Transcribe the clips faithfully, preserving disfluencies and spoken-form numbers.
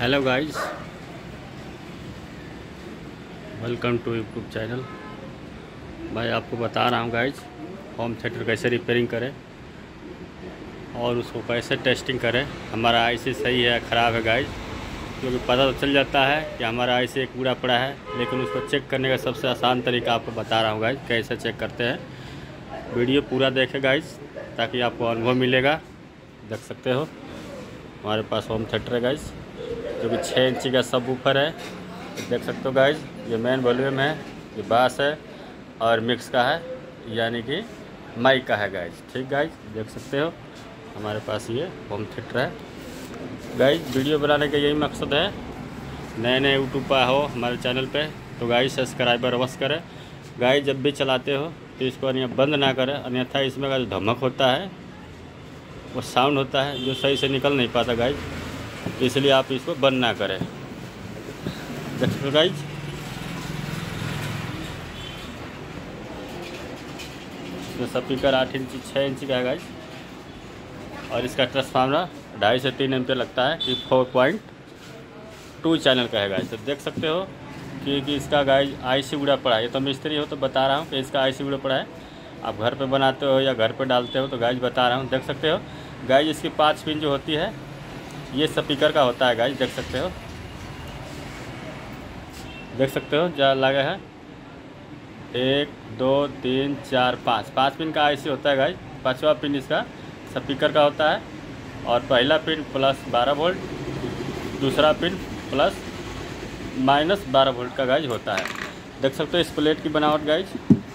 Hello guys, welcome to YouTube channel. मैं आपको बता रहा हूँ गाइस, होम थिएटर कैसे रिपेयरिंग करें और उसको कैसे टेस्टिंग करें। हमारा आईसी सही है ख़राब है गाइस, क्योंकि पता तो चल जाता है कि हमारा आईसी एक कूड़ा पड़ा है, लेकिन उसको चेक करने का सबसे आसान तरीका आपको बता रहा हूँ गाइस, कैसे चेक करते हैं। वीडियो पूरा देखें गाइस, ताकि आपको अनुभव मिलेगा। देख सकते हो हमारे पास होम थिएटर है गाइस, जो कि छः इंची का सब ऊपर है। देख सकते हो गाइस, ये मेन वॉल्यूम है, ये बास है और मिक्स का है, यानी कि माइक का है गाइस। ठीक गाइस, देख सकते हो हमारे पास ये होम थिएटर है गाइस। वीडियो बनाने का यही मकसद है, नए नए यूट्यूब पर हो हमारे चैनल पे तो गाइस सब्सक्राइबर अवश्य करें गाइस। जब भी चलाते हो तो इसको बंद ना करें, अन्यथा इसमें का जो धमक होता है, वो साउंड होता है जो सही से निकल नहीं पाता गाइस, इसलिए आप इसको बंद ना करें। देखो गाइस, तो स्पीकर आठ इंची छः इंची का है गाइस, और इसका ट्रांसफार्मर ढाई से तीन एम्पियर लगता है कि फोर पॉइंट टू चैनल का है गाइस। तो देख सकते हो कि, कि इसका गाइस आईसी उड़ा पड़ा है। ये तो मिस्त्री हो तो बता रहा हूँ कि इसका आईसी उड़ा पड़ा है। आप घर पे बनाते हो या घर पे डालते हो तो गाइस बता रहा हूँ। देख सकते हो गाइस, इसकी पाँच पिन जो होती है ये स्पीकर का होता है गाइस। देख सकते हो देख सकते हो जा लगा है एक दो तीन चार पाँच पाँच पिन का आईसी होता है गाइस। पाँचवा पिन इसका स्पीकर का होता है, और पहला पिन प्लस बारह वोल्ट, दूसरा पिन प्लस माइनस बारह वोल्ट का गाइस होता है। देख सकते हो इस प्लेट की बनावट गाइस,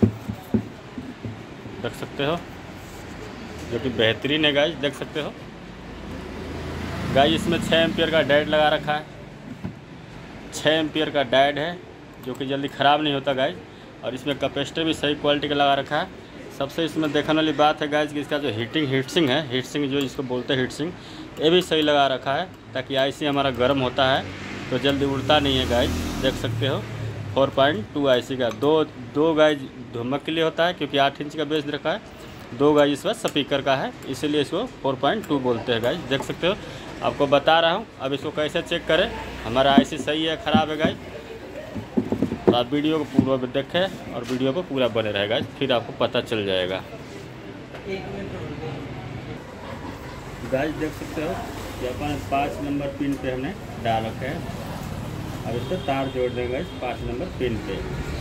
देख सकते हो जो कि बेहतरीन है गाइस। देख सकते हो गाइस, इसमें छः एम्पियर का डायोड लगा रखा है। छः एम्पियर का डायोड है जो कि जल्दी ख़राब नहीं होता गाइस, और इसमें कैपेसिटर भी सही क्वालिटी का लगा रखा है। सबसे इसमें देखने वाली बात है गाइस कि इसका जो हीटिंग हीटसिंग है, हीटसिंग जो इसको बोलते हैं हीटसिंग, ये भी सही लगा रखा है, ताकि आईसी हमारा गर्म होता है तो जल्दी उड़ता नहीं है गाइस। देख सकते हो फोर पॉइंट टू आईसी का दो दो गाइस धमक के लिए होता है, क्योंकि आठ इंच का बेस रखा है। दो गाइस इस वक्त स्पीकर का है, इसीलिए इसको फोर पॉइंट टू बोलते हैं गाइस। देख सकते हो, आपको बता रहा हूँ। अब इसको कैसे चेक करें, हमारा आईसी सही है ख़राब है गाइस। तो आप वीडियो को पूरा देखें और वीडियो को पूरा बने रहेगा, फिर आपको पता चल जाएगा गाइस। देख सकते हो कि अपन पाँच नंबर पिन पे हमने डाल रखे हैं। अब इस पर तार जोड़ देंगे इस पाँच नंबर पिन पे।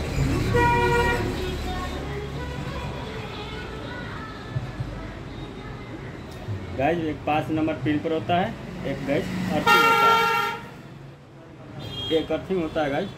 गाइस एक पाँच नंबर पिन पर होता है, एक गाइस अर्थिंग होता है, एक अर्थिंग होता है गाइस।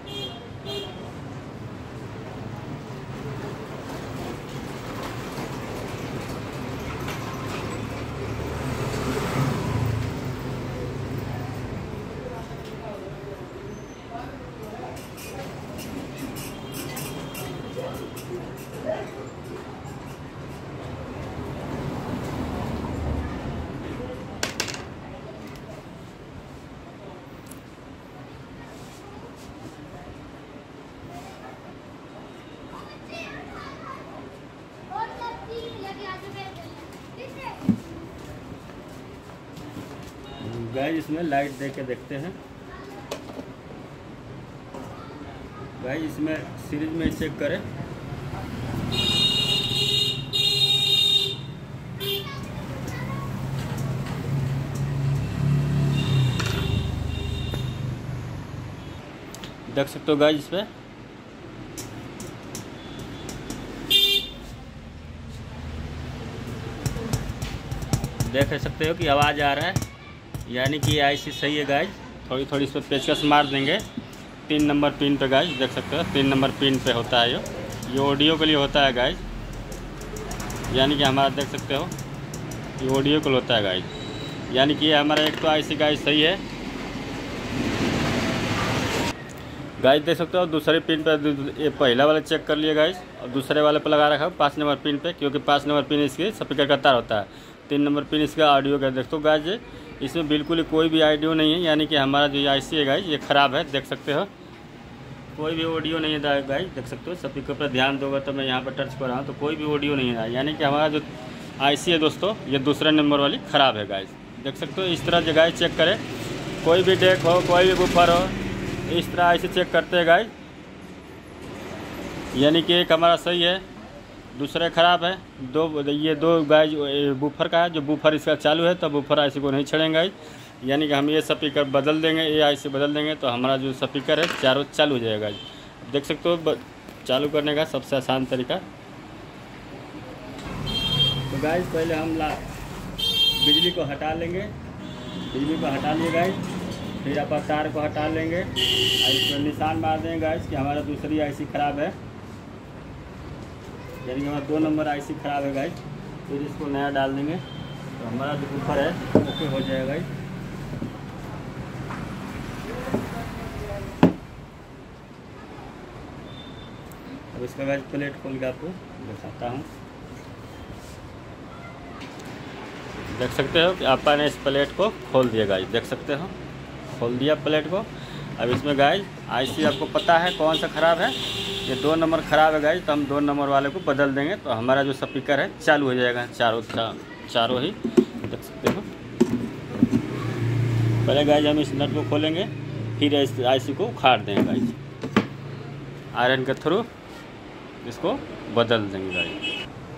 गाइस इसमें लाइट दे के देखते हैं गाइस, इसमें सीरीज में चेक करें। देख सकते हो गाइस, इसमें देख सकते हो कि आवाज़ आ रहा है, यानी कि आईसी सही है गाइस। थोड़ी थोड़ी इस पर पेचकस मार देंगे तीन नंबर पिन पे गाइस। देख सकते हो तीन नंबर पिन पे होता है, ये ये ऑडियो के लिए होता है गाइस, यानी कि हमारा देख सकते हो ये ऑडियो के लिए होता है गाइस, यानी कि ये हमारा एक तो आईसी गाइस सही है गाइस। देख सकते हो दूसरे पिन पे ये पहला वाला चेक कर लिए गाइस, और दूसरे वाले पे लगा रखा है पाँच नंबर पिन पे, क्योंकि पाँच नंबर पिन इसके स्पीकर का तार होता है। तीन नंबर पिन इसका ऑडियो का। देख तो गाइस इसमें बिल्कुल ही कोई भी ऑडियो नहीं है, यानी कि हमारा जो आईसी है गाइस ये ख़राब है। देख सकते हो कोई भी ऑडियो नहीं है गाइस। देख सकते हो स्पीकर पर ध्यान दोगे तो मैं यहाँ पर टच कर रहा हूँ तो कोई भी ऑडियो नहीं है, यानी कि हमारा जो आईसी है दोस्तों ये दूसरे नंबर वाली ख़राब है गाइस। देख सकते हो इस तरह जगह चेक करें कोई भी डेक हो, कोई भी बूफर हो, इस तरह ऐसे चेक करते हैं गाइस। यानी कि एक हमारा सही है, दूसरा ख़राब है। दो ये दो गाइस बूफर का है, जो बूफर इसका चालू है तो बूफर ऐसे को नहीं छेड़ेंगे। यानी कि हम ये स्पीकर बदल देंगे, ये ऐसे बदल देंगे तो हमारा जो स्पीकर है चारों चालू हो जाएगा। देख सकते हो चालू करने का सबसे आसान तरीका। तो गाइस पहले हम ला बिजली को हटा लेंगे, बिजली को हटा लिए गाइस, फिर आप तार को हटा लेंगे और इस पर निशान मार देंगे गाइस कि हमारा दूसरी आईसी ख़राब है, यानी कि हमारा दो नंबर आईसी ख़राब है गाइस। फिर इसको नया डाल देंगे तो हमारा जो बूफर है ओके हो जाएगा गाइस। अब इसका गाइस प्लेट खोल के आपको दिखाता हूँ। देख सकते हो कि आपने इस प्लेट को खोल दिया गाइस, देख सकते हो खोल दिया प्लेट को। अब इसमें गाइस आईसी आपको पता है कौन सा ख़राब है, ये दो नंबर ख़राब है गाइस, तो हम दो नंबर वाले को बदल देंगे तो हमारा जो स्पीकर है चालू हो जाएगा चारों चा, चारों ही। देख सकते हो पहले गाइस हम इस नट को खोलेंगे, फिर इस आईसी को उखाड़ देंगे गाइस, आयरन के थ्रू इसको बदल देंगे गाइस।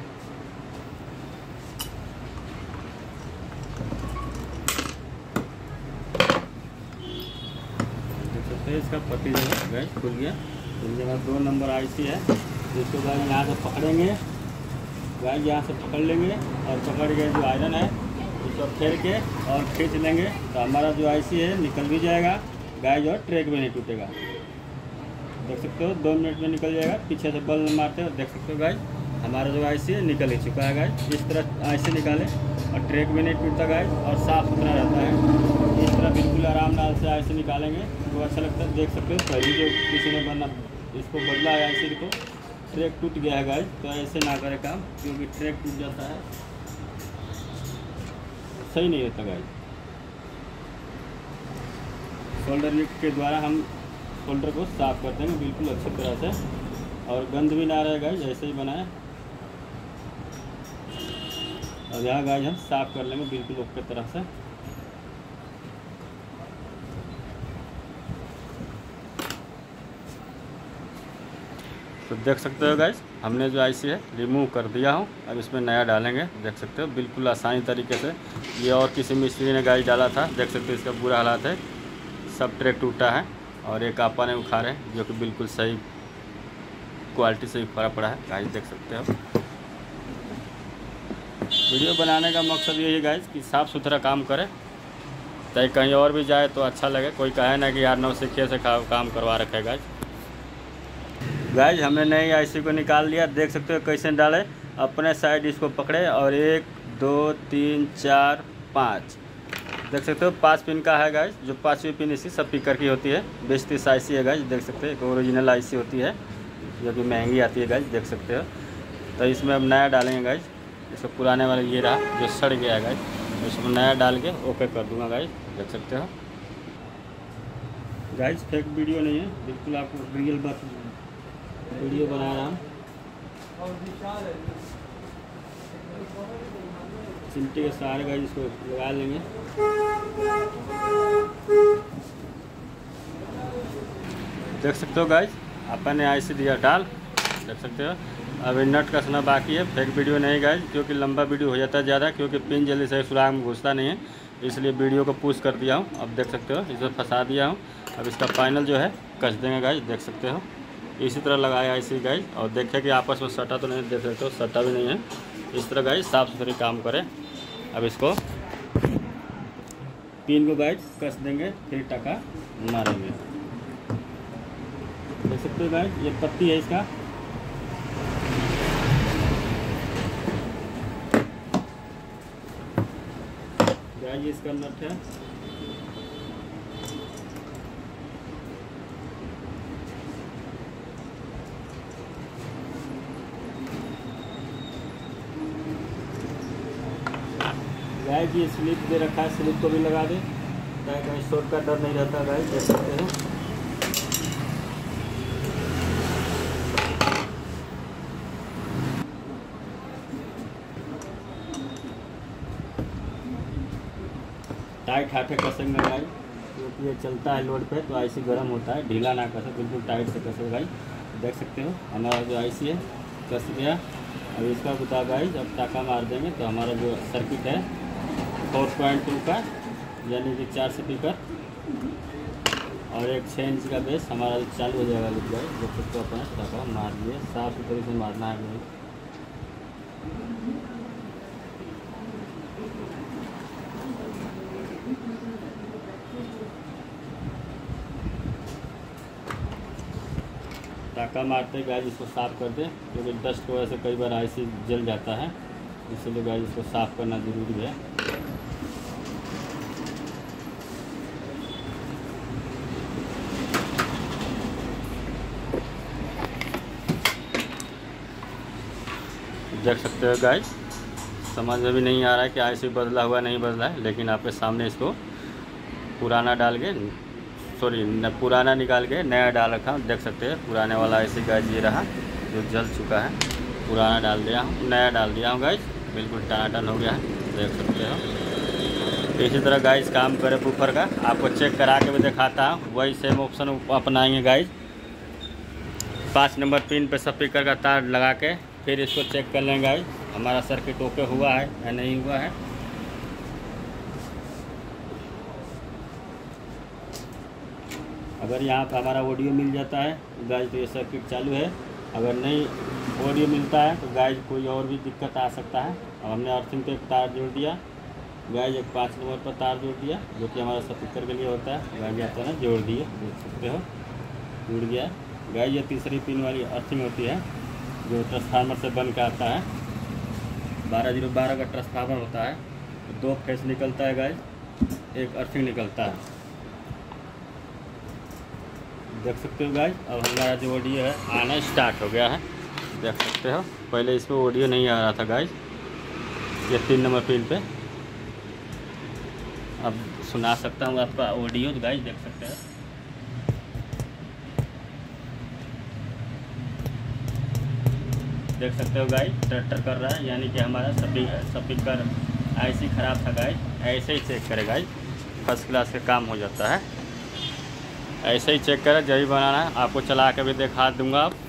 इसका पट्टी जो है गैस खुल गया। इस जगह दो नंबर आईसी है, जिसको गाइस यहाँ से पकड़ेंगे, गाइस यहाँ से पकड़ लेंगे और पकड़ के जो आयरन है उसको फेर के और खींच लेंगे तो हमारा जो आईसी है निकल भी जाएगा गाइस, और ट्रैक भी नहीं टूटेगा। देख सकते हो दो मिनट में निकल जाएगा। पीछे से बल मारते हो, देख सकते हो गाइस हमारा जो आईसी है निकल ही चुका है गाइस। इस तरह आईसी निकालें और ट्रैक भी नहीं टूटता गाइस, और साफ़ सुथरा रहता है। इस तरह बिल्कुल आराम नाल से आईसी निकालेंगे तो अच्छा लगता है। देख सकते हो पहले जो किसी ने बना इसको बदला है आईसी को, ट्रैक टूट गया है गाइस, तो ऐसे ना करे काम, क्योंकि ट्रैक टूट जाता है, सही नहीं होता गाइस। सोल्डर लिफ्ट के द्वारा हम सोल्डर को साफ़ कर देंगे बिल्कुल अच्छी तरह से, और गंद भी ना रहेगा गाइस, ऐसे ही बनाए। और यहाँ गाइस हम साफ़ कर लेंगे बिल्कुल ओके तरह से। तो देख सकते हो गाइस हमने जो आईसी है रिमूव कर दिया हूँ, अब इसमें नया डालेंगे। देख सकते हो बिल्कुल आसानी तरीके से। ये और किसी मिस्त्री ने गाइस डाला था, देख सकते हो इसका बुरा हालात है, सब ट्रैक टूटा है, और एक आपा ने उखाड़े जो कि बिल्कुल सही क्वालिटी से फर्क पड़ा है गाइस, देख सकते हो। वीडियो बनाने का मकसद यही है गाइस कि साफ़ सुथरा काम करें, चाहे कहीं और भी जाए तो अच्छा लगे, कोई कहे ना कि यार नौसिखिया से काम करवा रखे गाइस। गाइस हमने नई आईसी को निकाल लिया, देख सकते हो कैसे डाले, अपने साइड इसको पकड़े और एक दो तीन चार पाँच, देख सकते हो पाँच पिन का है गाइस, जो पाँचवीं पिन इसी स्पीकर की होती है। बीस तीस आईसी है गाइस, देख सकते हो एक ओरिजिनल आईसी होती है जो कि महंगी आती है गाइस, देख सकते हो। तो इसमें अब नया डालेंगे गाइस, इसको पुराने वाला ये रहा जो सड़ गया है गाइस, इसको नया डाल के ओके कर दूंगा गाइस, देख सकते हो। गाइस फेक वीडियो नहीं है, बिल्कुल आपको रियल बात वीडियो बना रहा हूँ। चिमटे के सहारे गाइस इसको लगा लेंगे। देख सकते हो गाइस अपन ने आईसी दिया डाल, देख सकते हो। अब नट कसना बाकी है, फेक वीडियो नहीं गाइस, क्योंकि लंबा वीडियो हो जाता है ज़्यादा, क्योंकि पिन जल्दी से सुराख में घुसता नहीं है, इसलिए वीडियो को पुश कर दिया हूँ। अब देख सकते हो इसे फंसा दिया हूँ। अब इसका फाइनल जो है कस देंगे गाइस, देख सकते हो। इसी तरह लगाया ऐसे गाइस, और देखें कि आपस में सटा तो नहीं, देख सकते हो सटा भी नहीं है। इस तरह गाइस साफ़ सुथरे काम करें। अब इसको पिन को गाइस कस देंगे, फिर टका मारेंगे। देख सकते हो गाइस ये पत्ती है इसका, गाइस ये इसका नट है। गाइस ये स्लिप दे रखा है, स्लिप को भी लगा दे, ताकि कहीं शॉर्ट का डर नहीं रहता गाइस, देख सकते हैं। टाइट हाथे कसेंगे गाइस, ये चलता है लोड पे तो आईसी गर्म होता है, ढीला ना कसे, बिल्कुल टाइट से कसे गाइस। देख सकते हो हमारा जो आईसी है कस गया। अब इसका बता गाइस अब टाका मार देंगे तो हमारा जो सर्किट है फोर पॉइंट टू का यानी कि चार स्पीकर और एक छः इंच का बेस हमारा चालू हो जाएगा। लिख गाइस देख सकते हो अपना टाका मार दिए, साफ सुथरे से मारना है गाइस। टाका मारते गाइस इसको साफ़ कर दें, क्योंकि डस्ट की वजह से कई बार आईसी जल जाता है, इसलिए गाइस इसको साफ़ करना ज़रूरी है। देख सकते हो गाइस, समझ में भी नहीं आ रहा है कि आईसी बदला हुआ नहीं बदला है, लेकिन आपके सामने इसको पुराना डाल के सॉरी न पुराना निकाल के नया डाल रखा हूँ। देख सकते हैं पुराने वाला आईसी गाइस ये रहा जो जल चुका है, पुराना डाल दिया हूँ, नया डाल दिया हूँ गाइस, बिल्कुल टनाटन हो गया है। देख सकते हो इसी तरह गाइस काम करे बूफर का, आपको चेक करा के भी दिखाता हूँ। वही सेम ऑप्शन अपनाएंगे गाइस। पाँच नंबर पिन पे स्पीकर का तार लगा के फिर इसको चेक कर लेंगे गाइस हमारा सर्किट ओके हुआ है या नहीं हुआ है। अगर यहाँ पर हमारा ऑडियो मिल जाता है गाइस तो ये सर्किट चालू है, अगर नहीं ऑडियो मिलता है तो गाइस कोई और भी दिक्कत आ सकता है। अब हमने अर्थिंग पे तार जोड़ दिया गाइस, एक पाँच नंबर पर तार जोड़ दिया जो कि हमारा स्पीकर के लिए होता है गाइस, आता है ना जोड़ दिए, देख सकते हो जुड़ गया गाइस। ये तीसरी पिन वाली अर्थिंग होती है जो ट्रांसफार्मर से बन के आता है, बारह जीरो बारह का ट्रांसफार्मर होता है, तो दो फेस निकलता है गाइस, एक अर्थिंग निकलता है। देख सकते हो गाइस अब हमारा जो ऑडियो है आना स्टार्ट हो गया है। देख सकते हो पहले इसमें ऑडियो नहीं आ रहा था गाइस, ये तीन नंबर पिन पे अब सुना सकता हूँ आपका ऑडियो गाइस। देख सकते हो देख सकते हो गाइस ट्रैक्टर कर रहा है, यानी कि हमारा स्पीकर आईसी ख़राब था गाइस। ऐसे ही चेक करें गाइस, फर्स्ट क्लास का काम हो जाता है। ऐसे ही चेक करें, जब भी बनाना है आपको चला के भी दिखा दूंगा आप।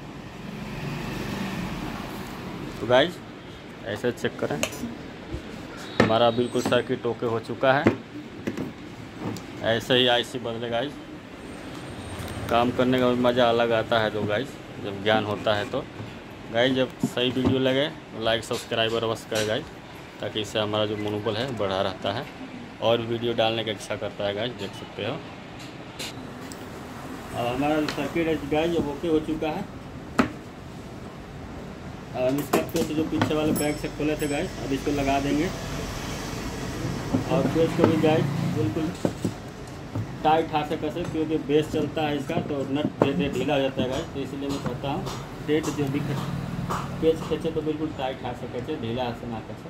तो गाइस ऐसे चेक करें, हमारा बिल्कुल सर्किट ओके हो चुका है। ऐसे ही आईसी बदले गाइस, काम करने का मज़ा अलग आता है तो गाइस जब ज्ञान होता है तो गाइस। जब सही वीडियो लगे तो लाइक सब्सक्राइब और अवश्य करें गाइस, ताकि इससे हमारा जो मनोबल है बढ़ा रहता है और वीडियो डालने की इच्छा करता है गाइस। देख सकते हो अब हमारा जो सर्किट है गाइस जब ओके हो चुका है। अब हम इसका पेच जो पीछे वाले बैग से खोले थे गाइस, अब इसको लगा देंगे और पेच को भी गाइस बिल्कुल टाइट हाथ से कसे, क्योंकि बेस चलता है इसका तो नट धीरे ढीला हो जाता है गाइस। तो इसलिए मैं कहता हूँ डेट जो भी पेच खींचे तो बिल्कुल टाइट हाथ से खींचे, ढीला हाथ से ना खींचे।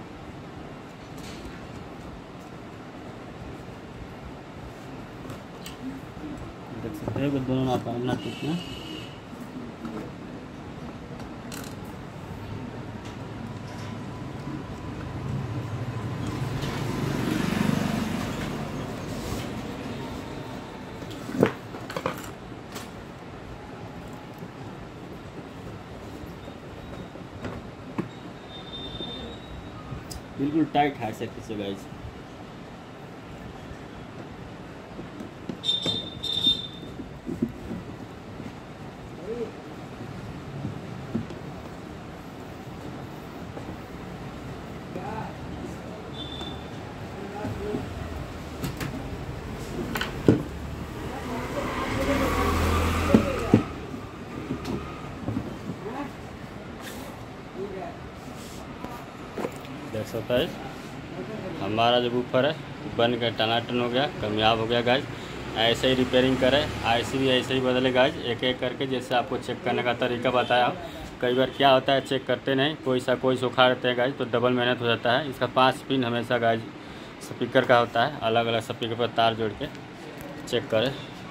देख सकते हैं दोनों ना पाना टूटना। बिल्कुल टाइट हाथ से खींचे गाइस। देख सकता है हमारा जो ऊपर है बन के टनाटन हो गया, कामयाब हो गया गाइस। ऐसे ही रिपेयरिंग करें, आईसी भी ऐसे ही बदले गाइस, एक एक करके जैसे आपको चेक करने का तरीका बताया। कई बार क्या होता है चेक करते नहीं, कोई सा कोई सुखा देते हैं गाइस, तो डबल मेहनत हो जाता है। इसका पाँच पिन हमेशा गाइस स्पीकर का होता है, अलग अलग स्पीकर पर तार जोड़ के चेक करें।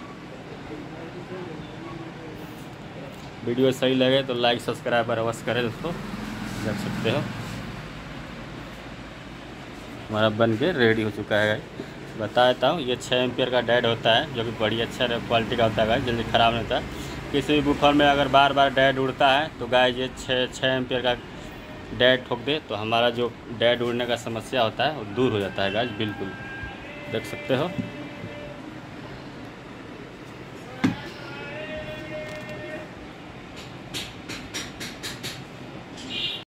वीडियो सही लगे तो लाइक सब्सक्राइब और अवश्य करें दोस्तों। देख सकते हो हमारा बन के रेडी हो चुका है गाइस। बता देता हूँ, ये छः एम्पियर का डेड होता है जो कि बड़ी अच्छा क्वालिटी का होता है गाइस, जल्दी ख़राब नहीं होता है। किसी भी बूफर में अगर बार बार डेड उड़ता है तो गाइस ये छः छः एम्पियर का डेड ठोक दे तो हमारा जो डेड उड़ने का समस्या होता है वो दूर हो जाता है गाइस। बिल्कुल देख सकते हो।